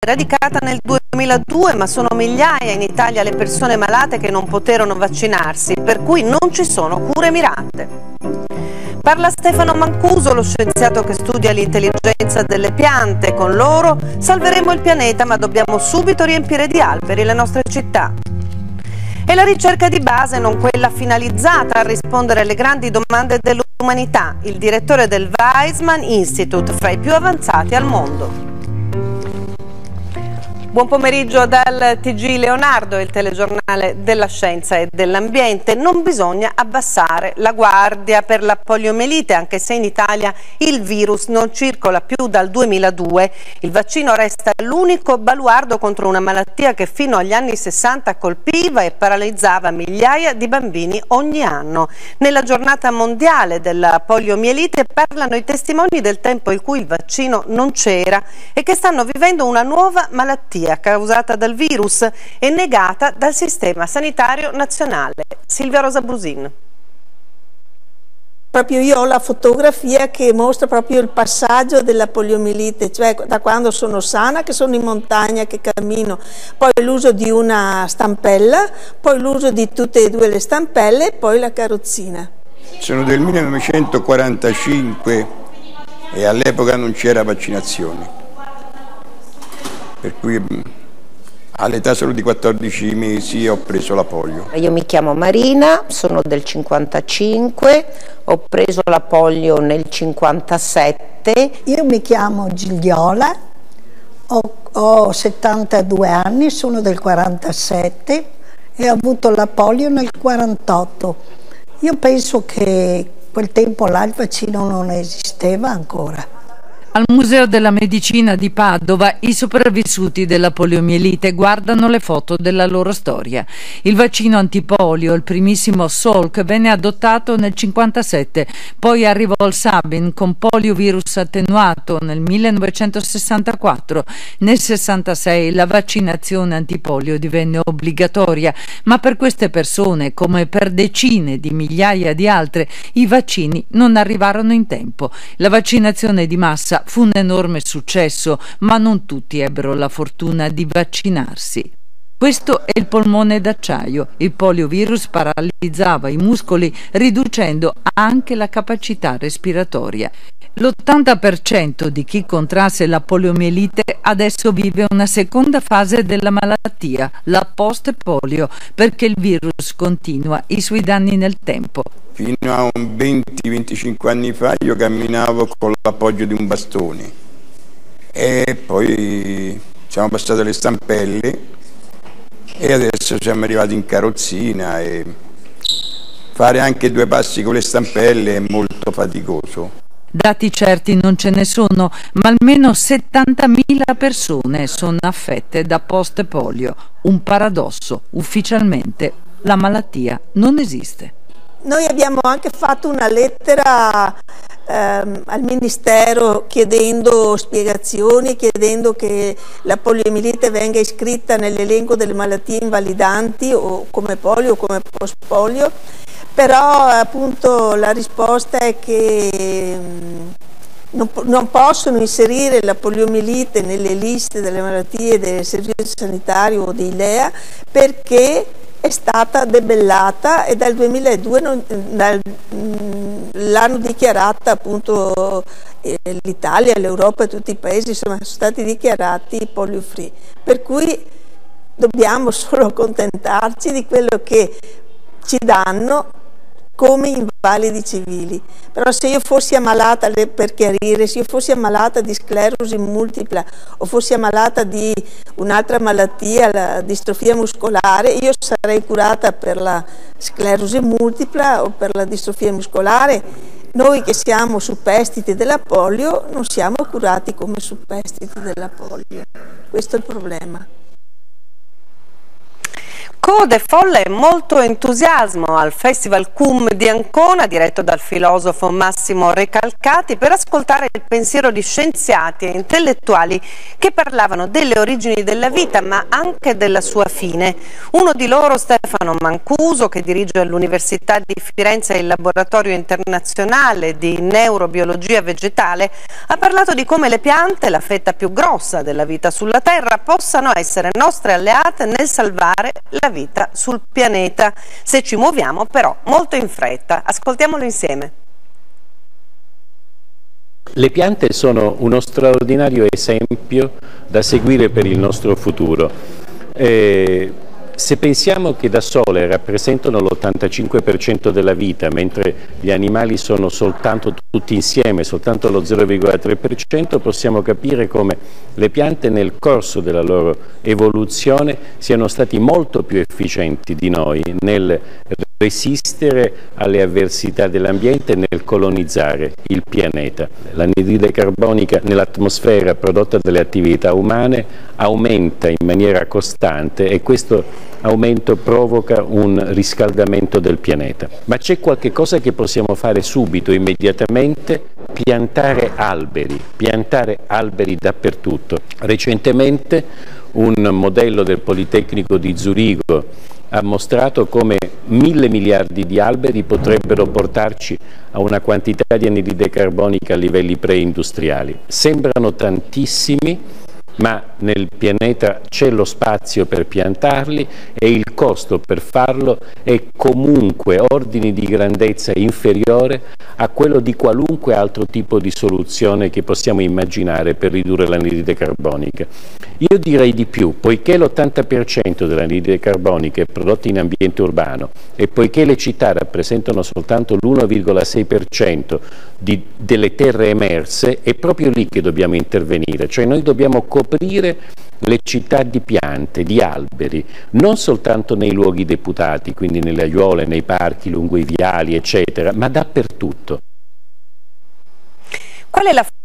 radicata nel 2002, ma sono migliaia in Italia le persone malate che non poterono vaccinarsi, per cui non ci sono cure mirate. Parla Stefano Mancuso, lo scienziato che studia l'intelligenza delle piante. Con loro salveremo il pianeta, ma dobbiamo subito riempire di alberi le nostre città. E la ricerca di base, non quella finalizzata a rispondere alle grandi domande dell'umanità. Il direttore del Weizmann Institute, fra i più avanzati al mondo. Buon pomeriggio dal TG Leonardo, il telegiornale della scienza e dell'ambiente. Non bisogna abbassare la guardia per la poliomielite, anche se in Italia il virus non circola più dal 2002. Il vaccino resta l'unico baluardo contro una malattia che fino agli anni 60 colpiva e paralizzava migliaia di bambini ogni anno. Nella giornata mondiale della poliomielite parlano i testimoni del tempo in cui il vaccino non c'era e che stanno vivendo una nuova malattia causata dal virus e negata dal sistema sanitario nazionale. Silvia Rosa Brusin. Proprio io ho la fotografia che mostra proprio il passaggio della poliomielite, cioè da quando sono sana, che sono in montagna, che cammino, poi l'uso di una stampella, poi l'uso di tutte e due le stampelle e poi la carrozzina. Sono del 1945 e all'epoca non c'era vaccinazione. Per cui all'età solo di 14 mesi ho preso la polio. Io mi chiamo Marina, sono del 55, ho preso la polio nel 57. Io mi chiamo Gigliola, ho 72 anni, sono del 47 e ho avuto la polio nel 48. Io penso che quel tempo là il vaccino non esisteva ancora. Al Museo della Medicina di Padova i sopravvissuti della poliomielite guardano le foto della loro storia. Il vaccino antipolio, il primissimo Salk, venne adottato nel 1957, poi arrivò il Sabin con poliovirus attenuato nel 1964. Nel 1966 la vaccinazione antipolio divenne obbligatoria, ma per queste persone, come per decine di migliaia di altre, i vaccini non arrivarono in tempo. La vaccinazione di massa fu un enorme successo, ma non tutti ebbero la fortuna di vaccinarsi. Questo è il polmone d'acciaio. Il poliovirus paralizzava i muscoli, riducendo anche la capacità respiratoria. L'80% di chi contrasse la poliomielite adesso vive una seconda fase della malattia, la post-polio, perché il virus continua i suoi danni nel tempo. Fino a 20-25 anni fa io camminavo con l'appoggio di un bastone e poi siamo passati alle stampelle e adesso siamo arrivati in carrozzina e fare anche 2 passi con le stampelle è molto faticoso. Dati certi non ce ne sono, ma almeno 70.000 persone sono affette da post-polio. Un paradosso, ufficialmente la malattia non esiste. Noi abbiamo anche fatto una lettera al Ministero chiedendo spiegazioni, chiedendo che la poliomielite venga iscritta nell'elenco delle malattie invalidanti o come polio o come post-polio, però appunto la risposta è che non possono inserire la poliomielite nelle liste delle malattie del Servizio Sanitario o dei LEA perché è stata debellata e dal 2002 l'hanno dichiarata appunto l'Italia, l'Europa e tutti i paesi insomma, sono stati dichiarati polio free, per cui dobbiamo solo accontentarci di quello che ci danno come invalidi civili. Però se io fossi ammalata, per chiarire, se io fossi ammalata di sclerosi multipla o fossi ammalata di un'altra malattia, la distrofia muscolare, io sarei curata per la sclerosi multipla o per la distrofia muscolare. Noi che siamo superstiti della polio non siamo curati come superstiti della polio. Questo è il problema. Code, folle e molto entusiasmo al Festival CUM di Ancona, diretto dal filosofo Massimo Recalcati, per ascoltare il pensiero di scienziati e intellettuali che parlavano delle origini della vita, ma anche della sua fine. Uno di loro, Stefano Mancuso, che dirige all'Università di Firenze il laboratorio internazionale di neurobiologia vegetale, ha parlato di come le piante, la fetta più grossa della vita sulla Terra, possano essere nostre alleate nel salvare la vita sul pianeta, se ci muoviamo però molto in fretta. Ascoltiamolo insieme. Le piante sono uno straordinario esempio da seguire per il nostro futuro. Se pensiamo che da sole rappresentano l'85% della vita, mentre gli animali sono soltanto tutti insieme, soltanto lo 0,3%, possiamo capire come le piante nel corso della loro evoluzione siano stati molto più efficienti di noi nel resistere alle avversità dell'ambiente e nel colonizzare il pianeta. L'anidride carbonica nell'atmosfera prodotta dalle attività umane aumenta in maniera costante e questo aumento provoca un riscaldamento del pianeta. Ma c'è qualche cosa che possiamo fare subito, immediatamente: piantare alberi dappertutto. Recentemente un modello del Politecnico di Zurigo ha mostrato come 1.000 miliardi di alberi potrebbero portarci a una quantità di anidride carbonica a livelli preindustriali. Sembrano tantissimi, ma nel pianeta c'è lo spazio per piantarli e il costo per farlo è comunque ordini di grandezza inferiore a quello di qualunque altro tipo di soluzione che possiamo immaginare per ridurre l'anidride carbonica. Io direi di più: poiché l'80% dell'anidride carbonica è prodotta in ambiente urbano e poiché le città rappresentano soltanto l'1,6% delle terre emerse, è proprio lì che dobbiamo intervenire, cioè noi dobbiamo coprire le città di piante, di alberi, non soltanto nei luoghi deputati, quindi nelle aiuole, nei parchi, lungo i viali, eccetera, ma dappertutto. Qual è la